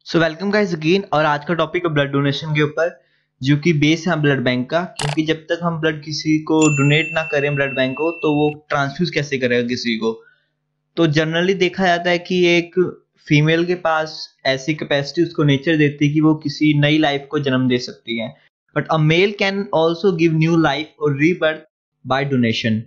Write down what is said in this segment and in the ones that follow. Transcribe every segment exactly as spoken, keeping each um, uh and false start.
So welcome guys again. और आज का टॉपिक है ब्लड डोनेशन के ऊपर, जो कि बेस है ब्लड बैंक का। क्योंकि जब तक हम ब्लड किसी को डोनेट ना करें ब्लड बैंक को, तो वो ट्रांसफ्यूज कैसे करेगा किसी को। तो जनरली देखा जाता है कि एक फीमेल के पास ऐसी कैपेसिटी उसको नेचर देती है कि वो किसी नई लाइफ को जन्म दे सकती है। But a male can also give new life और रीबर्थ बाय डोनेशन।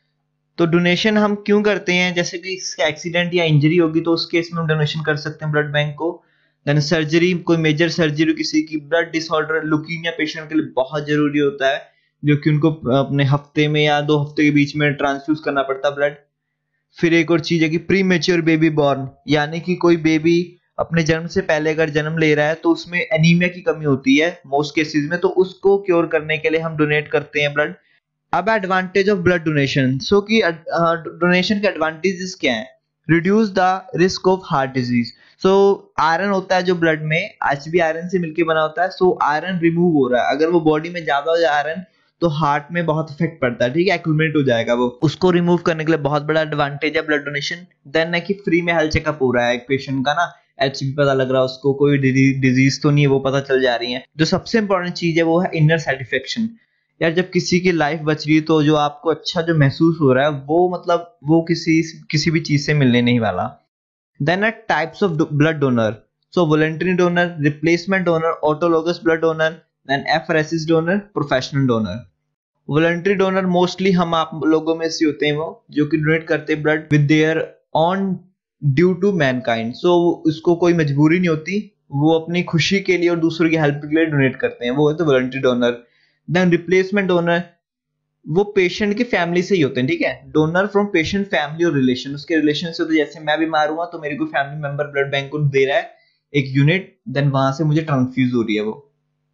तो डोनेशन हम क्यों करते हैं? जैसे कि इसका एक्सीडेंट या इंजरी होगी तो उस केस में हम डोनेशन कर सकते हैं ब्लड बैंक को। देन सर्जरी, कोई मेजर सर्जरी किसी की, ब्लड डिसऑर्डर, लुकीमिया पेशेंट के लिए बहुत जरूरी होता है, जो कि उनको अपने हफ्ते में या दो हफ्ते के बीच में ट्रांसफ्यूज करना पड़ता है ब्लड। फिर एक और चीज है कि प्री मेच्योर बेबी बॉर्न, यानी कि कोई बेबी अपने जन्म से पहले अगर जन्म ले रहा है तो उसमें एनीमिया की कमी होती है मोस्ट केसेस में, तो उसको क्योर करने के लिए हम डोनेट करते हैं ब्लड। अब advantage of blood donation. So कि डोनेशन के एडवांटेजेस क्या हैं? Reduce the risk of heart disease. So iron होता है जो ब्लड में, एच बी आयरन से मिलकर बना होता है। सो आयरन रिमूव हो रहा है। अगर वो बॉडी में ज्यादा हो जाए आयरन, तो हार्ट में बहुत इफेक्ट पड़ता है, ठीक है, एक्यूमुलेट हो जाएगा वो। उसको रिमूव करने के लिए बहुत बड़ा एडवांटेज है ब्लड डोनेशन। देन है कि फ्री में हेल्थ चेकअप हो रहा है एक पेशेंट का ना, एच बी पता लग रहा है उसको, कोई डिजीज तो नहीं है वो पता चल जा रही है। जो सबसे इंपॉर्टेंट चीज है वो है इनर सेटिस्फेक्शन। यार जब किसी की लाइफ बच रही है तो जो आपको अच्छा जो महसूस हो रहा है वो मतलब वो किसी किसी भी चीज से मिलने नहीं वाला। Then are types of blood donor. So voluntary donor, replacement donor, autologous blood donor, then apheresis donor, professional donor. Voluntary donor mostly हम आप लोगों में से होते हैं वो जो कि डोनेट करते हैं blood with their own due to mankind. So उसको कोई मजबूरी नहीं होती, वो अपनी खुशी के लिए और दूसरों की हेल्प के लिए डोनेट करते हैं, वो है तो voluntary donor. Then replacement donor, वो पेशेंट की फैमिली से ही होते हैं, ठीक है। डोनर फ्रॉम पेशेंट फैमिली और रिलेशन, उसके रिलेशन से होते हैं। जैसे मैं बीमार हुआ तो मेरे को फैमिली मेंबर ब्लड बैंक को दे रहा है एक यूनिट, देन वहां से मुझे ट्रांसफ्यूज हो रही है वो।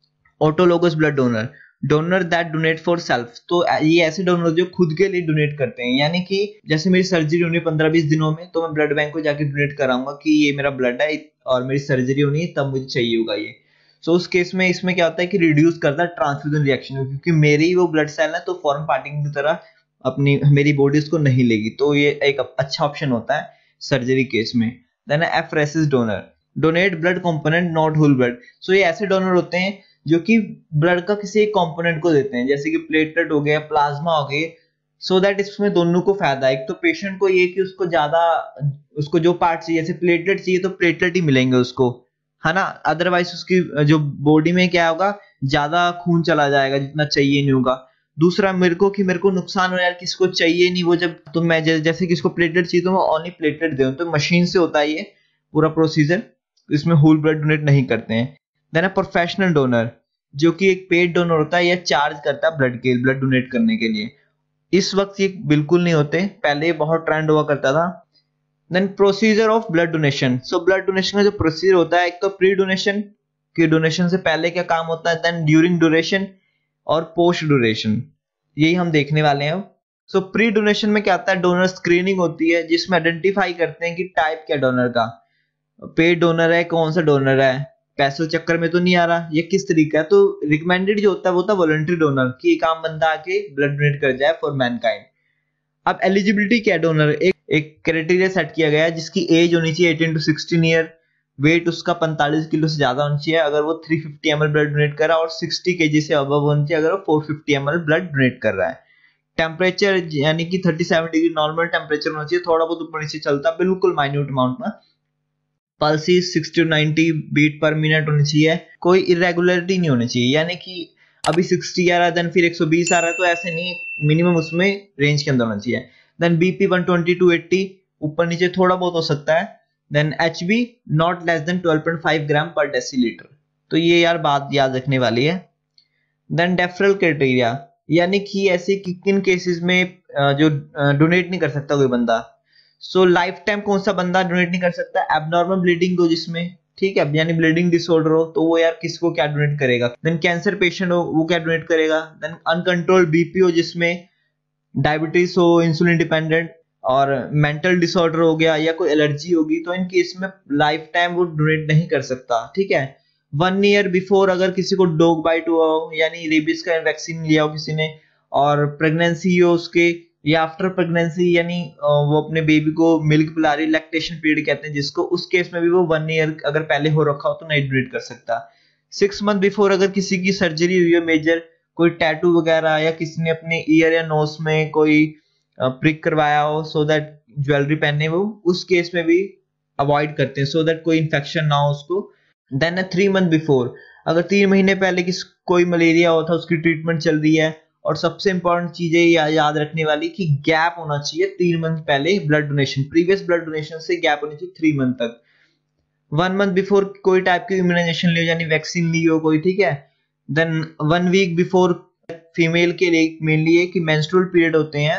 Autologous blood donor, donor that donate for self. तो ये ऐसे डोनर जो खुद के लिए डोनेट करते हैं, यानी कि जैसे मेरी सर्जरी होनी है पंद्रह बीस दिनों में, तो मैं ब्लड बैंक को जाके डोनेट कराऊंगा कि ये मेरा ब्लड है और मेरी सर्जरी होनी है, तब मुझे चाहिए होगा ये। सो so, उस केस में इसमें क्या होता है कि रिड्यूस करता है ट्रांसफ्यूजन रिएक्शन, क्योंकि मेरी वो ब्लड सेल है तो फॉरेन पार्टिकल की तरह अपनी मेरी बॉडी उसको नहीं लेगी, तो ये एक अच्छा ऑप्शन होता है सर्जरी केस में। Then apheresis donor, donate blood component not whole blood. So ये ऐसे डोनर होते हैं जो कि ब्लड का किसी एक कंपोनेंट को देते हैं, जैसे कि प्लेटलेट हो गया, प्लाज्मा हो गए, सो दैट इसमें दोनों को फायदा है। एक तो पेशेंट को ये कि उसको ज्यादा उसको जो पार्ट चाहिए, जैसे प्लेटलेट चाहिए तो प्लेटलेट ही मिलेंगे उसको, है ना। अदरवाइज उसकी जो बॉडी में क्या होगा, ज्यादा खून चला जाएगा जितना चाहिए नहीं होगा। दूसरा मेरे को कि मेरे को नुकसान हो यार, किसको चाहिए नहीं वो, जब तो मैं जैसे किसको प्लेटलेट चाहिए तो मैं ओनली प्लेटलेट दूं, तो मशीन से होता है ये पूरा प्रोसीजर, इसमें होल ब्लड डोनेट नहीं करते हैं। देन अ प्रोफेशनल डोनर, जो कि एक पेड डोनर होता है, यह चार्ज करता है ब्लड के ब्लड डोनेट करने के लिए। इस वक्त ये बिल्कुल नहीं होते, पहले बहुत ट्रेंड हुआ करता था। Then procedure of blood donation. So blood donation का जो प्रोसीजर होता है, एक तो प्री डोनेशन की डोनेशन से पहले क्या काम होता है, देन ड्यूरिंग डोनेशन और पोस्ट डोनेशन, यही हम देखने वाले हैं। सो प्री डोनेशन में क्या आता है, डोनर स्क्रीनिंग होती है जिसमें आइडेंटिफाई करते हैं कि टाइप क्या डोनर का, पेड डोनर है, कौन सा डोनर है, पैसों चक्कर में तो नहीं आ रहा, ये किस तरीका है। तो रिकमेंडेड जो होता है वो होता है वॉलंटरी डोनर, कि एक आम बंदा आके ब्लड डोनेट कर जाए फॉर मैनकाइंड। अब एलिजिबिलिटी क्या है, डोनर एक एक क्राइटेरिया सेट किया गया है जिसकी एज होनी चाहिए अठारह टू सोलह ईयर, वेट उसका पैंतालीस किलो से ज्यादा होनी चाहिए अगर वो तीन सौ पचास एम एल ब्लड डोनेट कर रहा है, और साठ केजी से अबव होनी चाहिए अगर वो चार सौ पचास एम एल ब्लड डोनेट कर रहा है। टेम्परेचर यानी कि सैंतीस डिग्री नॉर्मल टेम्परेचर होना चाहिए, थोड़ा बहुत ऊपर नीचे चलता, बिल्कुल माइन्यूट अमाउंट में। पल्स साठ टू नब्बे बीट पर मिनट होनी चाहिए, कोई इरेगुलरिटी नहीं होनी चाहिए, यानी कि अभी साठ आ रहा है देन फिर एक सौ बीस आ रहा है, तो ऐसे नहीं, मिनिमम उसमें रेंज के अंदर होना चाहिए। देन बीपी एक सौ बीस टू अस्सी, ऊपर नीचे थोड़ा बहुत हो सकता है। Then Hb not less than बारह पॉइंट पाँच ग्राम पर डेसीलीटर, तो ये यार बात याद रखने वाली है। देन डेफरल क्राइटेरिया, यानी कि ऐसे कि किन केसेस में जो डोनेट नहीं कर सकता कोई बंदा। सो लाइफ टाइम कौन सा बंदा डोनेट नहीं कर सकता, एबनॉर्मल ब्लीडिंग हो जिसमें, ठीक है, यानी ब्लीडिंग डिसऑर्डर हो, तो वो यार किसको क्या डोनेट करेगा। देन कैंसर पेशेंट हो वो क्या डोनेट करेगा। देन अनकंट्रोल्ड बीपी हो जिसमें, डायबिटीज हो, इंसुलिन डिपेंडेंट, और मेंटल डिसऑर्डर हो गया या कोई एलर्जी होगी, तो इन केस में लाइफ टाइम वो डोनेट नहीं कर सकता, ठीक है। वन ईयर बिफोर अगर किसी को डॉग बाइट हुआ हो, यानी रेबीज का वैक्सीन लिया हो किसी ने, और प्रेगनेंसी हो उसके या आफ्टर प्रेगनेंसी, यानी अ, वो अपने बेबी को मिल्क पिला रही, लैक्टेशन पीरियड कहते हैं जिसको, उस केस में भी वो वन ईयर अगर पहले हो रखा हो तो नहीं डोनेट कर सकता। सिक्स मंथ बिफोर अगर किसी की सर्जरी हुई है मेजर, कोई टैटू वगैरह, या किसी ने अपने ईयर या नोज में कोई प्रिक करवाया हो सो दैट ज्वेलरी पहने वो, उस केस में भी अवॉइड करते हैं सो दैट कोई इन्फेक्शन ना हो उसको। देन थ्री मंथ बिफोर, अगर तीन महीने पहले किस कोई मलेरिया हो था, उसकी ट्रीटमेंट चल रही है। और सबसे इंपॉर्टेंट चीज है या, याद रखने वाली कि गैप होना चाहिए तीन मंथ पहले blood donation, previous blood donation से गैप होनी चाहिए थ्री मंथ तक। वन मंथ बिफोर कोई टाइप की इम्यूनाइजेशन ली हो, यानी वैक्सीन ली हो कोई, ठीक है। Then one week before female के लिए मेनली है कि मेंस्ट्रुअल पीरियड होते हैं,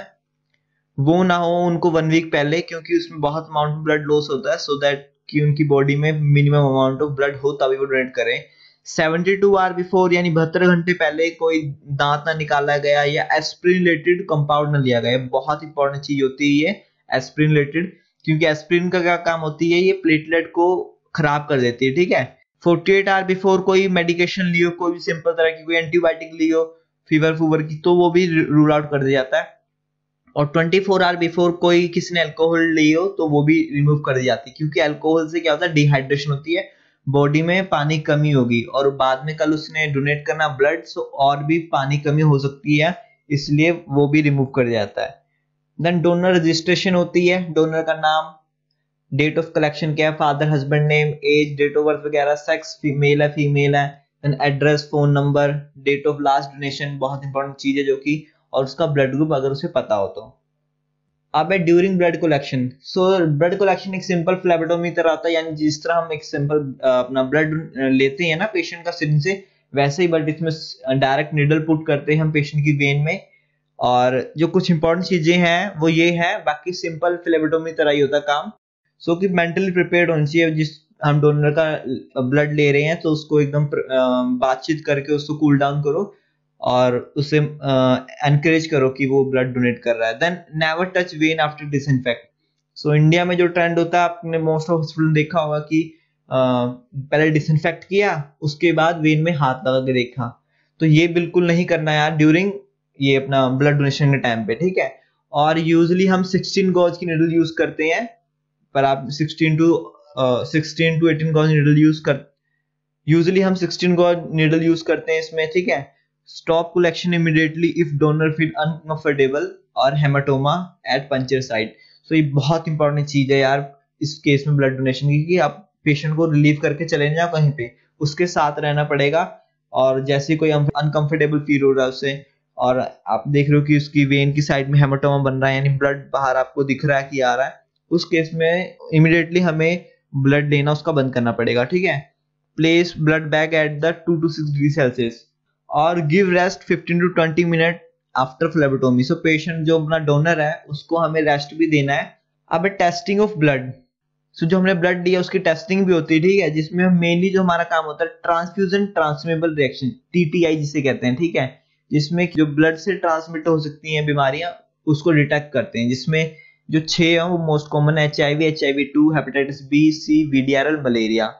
वो ना हो उनको वन वीक पहले, क्योंकि उसमें बहुत अमाउंट ऑफ ब्लड लॉस होता है, सो दैट कि उनकी बॉडी में मिनिमम अमाउंट ऑफ ब्लड हो तभी वो डोनेट करें। सेवेंटी टू आवर बिफोर, यानी बहत्तर घंटे पहले कोई दांत ना निकाला गया या एस्प्रिन रिलेटेड कंपाउंड ना लिया गया, बहुत इंपॉर्टेंट चीज होती है ये एस्प्रिन रिलेटेड, क्योंकि एस्प्रिन का क्या काम होती है, ये प्लेटलेट को खराब कर देती है, ठीक है। फोर्टी एट आवर बिफोर कोई मेडिकेशन लियो, कोई भी सिंपल तरह की कोई एंटीबायोटिक लियो फीवर फूवर की, तो वो भी रूल आउट कर दिया जाता है। और ट्वेंटी फोर आवर बिफोर कोई किसी ने अल्कोहल ली हो तो वो भी रिमूव कर दी जाती है, क्योंकि अल्कोहल से क्या होता है, डिहाइड्रेशन होती है, बॉडी में पानी कमी होगी, और बाद में कल उसने डोनेट करना ब्लड, सो और भी पानी कमी हो सकती है, इसलिए वो भी रिमूव कर दिया जाता है। देन डोनर रजिस्ट्रेशन होती है, डोनर का नाम, डेट ऑफ कलेक्शन क्या है, father husband name, age, date of birth वगैरह, सेक्स मेल है फीमेल है, then address, phone number, date of last donation, बहुत इंपॉर्टेंट चीज है जो कि, और उसका ब्लड ग्रुप अगर उसे पता हो तो। अब है during blood collection. So blood collection एक सिंपल फ्लेबोटोमी तरह होता है, यानी जिस तरह हम एक सिंपल अपना ब्लड लेते हैं ना पेशेंट का सिरिंज से, वैसे ही, बट इसमें डायरेक्ट निडल पुट करते हैं हम पेशेंट की वेन में। और जो कुछ इंपॉर्टेंट चीजें हैं वो ये है, बाकी सिंपल फ्लेबोटोमी तरह ही होता है काम। सो कि मेंटली प्रिपेयर्ड होनी चाहिए, जिस हम डोनर का ब्लड ले रहे हैं तो उसको एकदम बातचीत करके उसको कूल डाउन करो और उसे एनकरेज करो कि वो ब्लड डोनेट कर रहा है। Then never touch vein after disinfect. So India में जो ट्रेंड होता है, आपने मोस्ट ऑफ हॉस्पिटल देखा होगा कि uh, पहले डिसइंफेक्ट किया, उसके बाद वेन में हाथ लगा के देखा, तो ये बिल्कुल नहीं करना यार ड्यूरिंग ये अपना ब्लड डोनेशन के टाइम पे, ठीक है। और यूजली हम सिक्सटीन गॉज की निडल यूज करते हैं, पर आप sixteen to sixteen to eighteen gauge needle use कर यूजली हम सिक्सटीन गॉज निडल यूज करते हैं इसमें, ठीक है। Stop collection immediately if donor feel uncomfortable और haematoma at puncture site. So ये बहुत इंपॉर्टेंट चीज है यार इस केस में ब्लड डोनेशन की, कि आप पेशेंट को रिलीव करके चले जाओ कहीं पे, उसके साथ रहना पड़ेगा। और जैसे कोई अनकंफर्टेबल फील हो रहा है उसे, और आप देख रहे हो कि उसकी वेन की साइड में हेमाटोमा बन रहा है, यानी ब्लड बाहर आपको दिख रहा है कि आ रहा है, उस केस में इमीडिएटली हमें ब्लड लेना उसका बंद करना पड़ेगा, ठीक है। Place blood bag at the two to six degree Celsius और give rest fifteen to twenty minute after phlebotomy. So patient जो अपना डोनर है उसको हमें रेस्ट भी देना है। अब टेस्टिंग ऑफ ब्लड। सो जो हमने ब्लड दिया उसकी टेस्टिंग भी होती है, ठीक है, जिसमें मेनली जो हमारा काम होता है ट्रांसफ्यूजन ट्रांसमिटेबल रिएक्शन, टीटीआई जिसे कहते हैं, ठीक है, जिसमें जो ब्लड से ट्रांसमिट हो सकती हैं बीमारियां उसको डिटेक्ट करते हैं, जिसमें जो छह है वो मोस्ट कॉमन है, H I V, H I V two, hepatitis B, C, VDRL, malaria.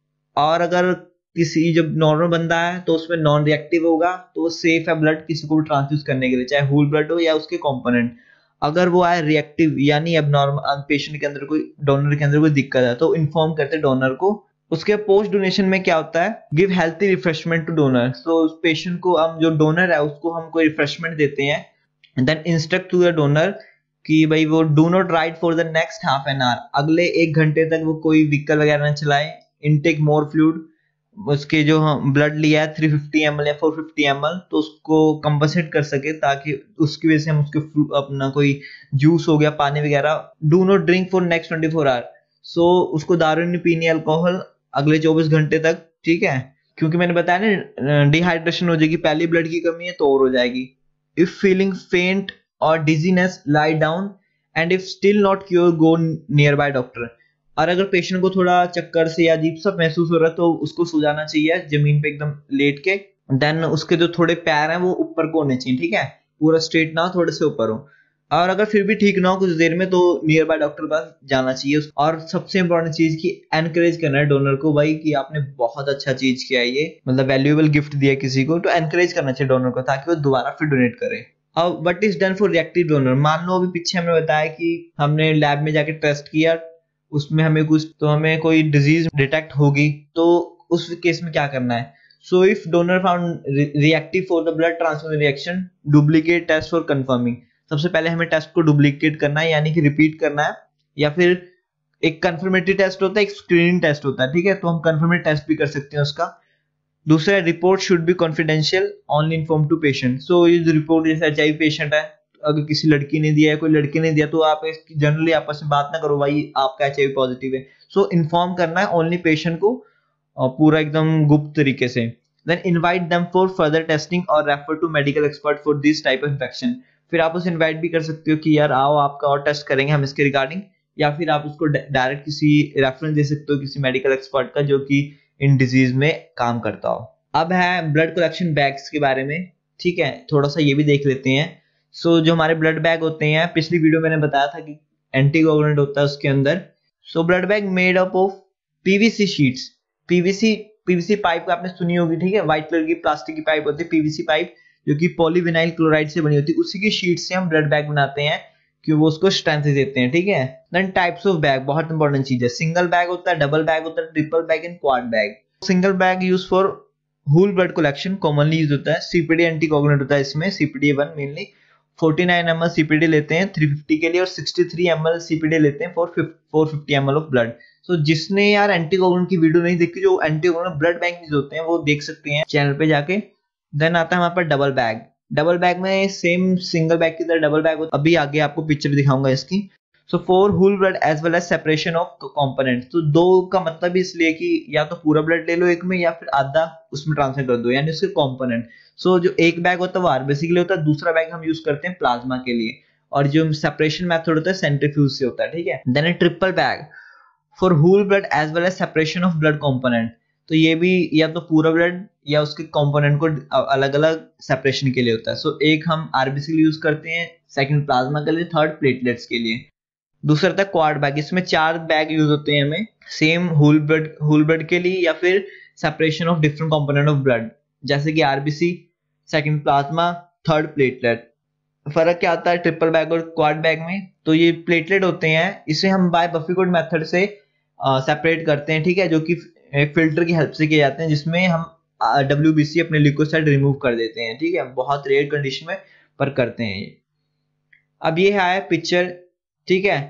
और अगर किसी जब नॉर्मल बंदा है तो उसमें नॉन रिएक्टिव होगा, तो वो सेफ है ब्लड किसी को भी ट्रांसफ्यूज करने के लिए, चाहे होल ब्लड हो या उसके कंपोनेंट। अगर वो आए रिएक्टिव यानी अब नॉर्मल पेशेंट के अंदर कोई, डोनर के अंदर कोई दिक्कत है, तो इन्फॉर्म करते हैं डोनर को। उसके पोस्ट डोनेशन में क्या होता है, give healthy refreshment to donor. So उस पेशेंट को, हम जो डोनर है उसको हम कोई रिफ्रेशमेंट देते हैं। Then instruct to the donor कि भाई वो do not ride for the next half an hour, अगले एक घंटे तक वो कोई व्हीकल वगैरह ना चलाए। इनटेक मोर फ्लूइड, उसके जो हम ब्लड लिया है थ्री फिफ्टी एम एल या फोर फिफ्टी एम एल, तो उसको कंपनसेट कर सके, ताकि उसकी वजह से हम उसके अपना कोई जूस हो गया, पानी वगैरह। Do not drink for next twenty four hour. So उसको दारू नहीं पीनी, अल्कोहल, अगले चौबीस घंटे तक, ठीक है, क्योंकि मैंने बताया ना डिहाइड्रेशन हो जाएगी, पहली ब्लड की कमी है तो और हो जाएगी। इफ फीलिंग फेंट और dizziness lie down and if still not cure go nearby doctor. और अगर पेशेंट को थोड़ा चक्कर से या अजीब सा महसूस हो रहा है तो उसको सो जाना चाहिए जमीन पे एकदम लेट के। देन उसके जो थोड़े पैर हैं वो ऊपर को होने चाहिए, ठीक है, पूरा स्ट्रेट ना हो, थोड़े से ऊपर हो। और अगर फिर भी ठीक ना हो कुछ देर में तो नियर बाय डॉक्टर पास जाना चाहिए। और सबसे इंपॉर्टेंट चीज की एनकरेज करना है डोनर को, भाई कि आपने बहुत अच्छा चीज किया है, ये मतलब वैल्यूएबल गिफ्ट दिया किसी को, तो एनकरेज करना चाहिए डोनर को ताकि वो दोबारा फिर डोनेट करे। अब what is done for reactive donor, मान लो अभी पीछे हमने बताया कि हमने लैब में जाके टेस्ट किया, उसमें हमें कुछ तो हमें कोई डिजीज डिटेक्ट होगी, तो उस केस में क्या करना है। So if donor found reactive for the blood transfusion reaction, duplicate test for confirming. सबसे पहले हमें टेस्ट को डुप्लीकेट करना है, यानी कि रिपीट करना है, या फिर एक कंफर्मेटरी टेस्ट होता है, एक स्क्रीनिंग टेस्ट होता है, ठीक है, तो हम कंफर्मेटरी टेस्ट भी कर सकते हैं उसका। दूसरा, report should be confidential, only inform to patient. So ये जो रिपोर्ट, जैसे एच आई वी पेशेंट है, अगर किसी लड़की ने दिया है, कोई लड़के ने दिया, तो आप जनरली आपस में बात ना करो भाई आपका एच आई वी पॉजिटिव है। सो इन्फॉर्म करना है ओनली पेशेंट को, और पूरा एकदम गुप्त तरीके से। Then invite them for further testing और refer to medical expert for this type of infection. फिर आप उसे इनवाइट भी कर सकते हो कि यार आओ आपका और टेस्ट करेंगे हम इसके रिगार्डिंग, या फिर आप उसको डायरेक्ट किसी रेफरेंस दे सकते हो किसी मेडिकल एक्सपर्ट का जो कि इन डिजीज में काम करता हो। अब है ब्लड कलेक्शन बैग्स के बारे में, ठीक है, थोड़ा सा ये भी देख लेते हैं। सो so, जो हमारे ब्लड बैग होते हैं, पिछली वीडियो मैंने बताया था कि एंटीकोगुलेंट होता है उसके अंदर। So blood bag made up of PVC sheets, PVC PVC pipe आपने सुनी होगी, ठीक है, व्हाइट कलर की प्लास्टिक की पाइप होती है पीवीसी पाइप, जो कि पॉलीविनाइल क्लोराइड से बनी होती है, उसी की शीट से हम ब्लड बैग बनाते हैं कि वो उसको स्ट्रेंथ देते हैं, ठीक है। देन टाइप्स ऑफ बैग, बहुत इंपॉर्टेंट चीज है, सिंगल बैग होता है, डबल बैग होता है, triple bag and quad bag. Single bag use for whole blood collection, commonly use होता है। सीपीडी एंटीकोगुलेंट होता है इसमें, सीपीडी वन मेनली उनचास एम एल सीपीडी लेते हैं तीन सौ पचास के लिए, और तिरसठ एम एल सीपीडी लेते हैं फॉर चार सौ पचास M L of blood. So जिसने यार एंटीकोगुलेंट की वीडियो नहीं देखी, जो एंटीकोगुलेंट ब्लड बैंक यूज होते हैं, वो देख सकते हैं चैनल पे जाके। देन आता है हमारे पास डबल बैग। डबल बैग में सेम सिंगल बैग की तरह डबल बैग होता है, अभी आगे आपको पिक्चर दिखाऊंगा इसकी। So for whole blood as well as separation of component, तो दो का मतलब इसलिए कि या तो पूरा ब्लड ले लो एक में, या फिर आधा उसमें ट्रांसफर कर दो, यानी उसके कंपोनेंट। सो जो एक बैग होता है वो आरबीसी के लिए होता है, दूसरा बैग हम यूज करते हैं प्लाज्मा के लिए, और जो सेपरेशन मेथड होता है सेंट्रीफ्यूज से होता है, ठीक है। Then triple bag for whole blood as well as separation of blood component, तो ये भी या तो पूरा ब्लड या उसके कंपोनेंट को अलग अलग सेपरेशन के लिए होता है। सो so, एक हम आरबीसी के लिए यूज करते हैं, सेकंड प्लाज्मा के लिए, थर्ड प्लेटलेट्स के लिए। दूसरा था क्वाड बैग, इसमें चार बैग यूज होते हैं हमें, same whole blood whole blood के लिए, या फिर separation of different component of blood, जैसे कि RBC, second plasma, third platelet. फर्क क्या आता है ट्रिपल बैग और क्वाड बैग में, तो ये प्लेटलेट होते हैं, इसे हम बाय बफीकोट मेथड से सेपरेट करते हैं, ठीक है, जो कि एक फिल्टर की हेल्प से किए जाते हैं, जिसमें हम डब्ल्यूबीसी अपने ल्यूकोसाइड रिमूव कर देते हैं, ठीक है, बहुत रेयर कंडीशन में पर करते हैं ये। अब ये है पिक्चर, ठीक है।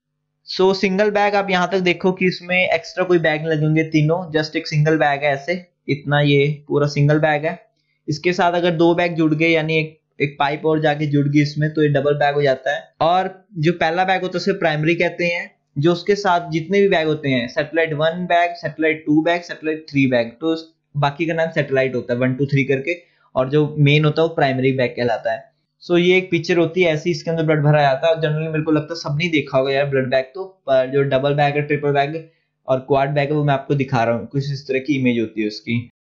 सो सिंगल बैग आप यहां तक देखो कि इसमें एक्स्ट्रा कोई बैग नहीं लगेंगे, तीनों जस्ट एक सिंगल बैग है, ऐसे इतना, ये पूरा सिंगल बैग है। इसके साथ अगर दो बैग जुड़ गए, यानी एक एक पाइप और जाके जुड़ गई इसमें, तो ये डबल बैग हो जाता है। और जो पहला बैग होता है उसे प्राइमरी कहते हैं, जो उसके साथ जितने भी बैग होते हैं, satellite one bag, satellite two bag, satellite three bag, तो बाकी का नाम सैटेलाइट होता है वन टू थ्री करके, और जो मेन होता है वो प्राइमरी बैग कहलाता है। सो so, ये एक पिक्चर होती है ऐसी, इसके अंदर ब्लड भरा जाता है। जनरली मेरे को लगता है सबने देखा होगा यार ब्लड बैग, तो पर जो डबल बैग है, ट्रिपल बैग और क्वाड बैग है, वो मैं आपको दिखा रहा हूँ, कुछ इस तरह की इमेज होती है उसकी।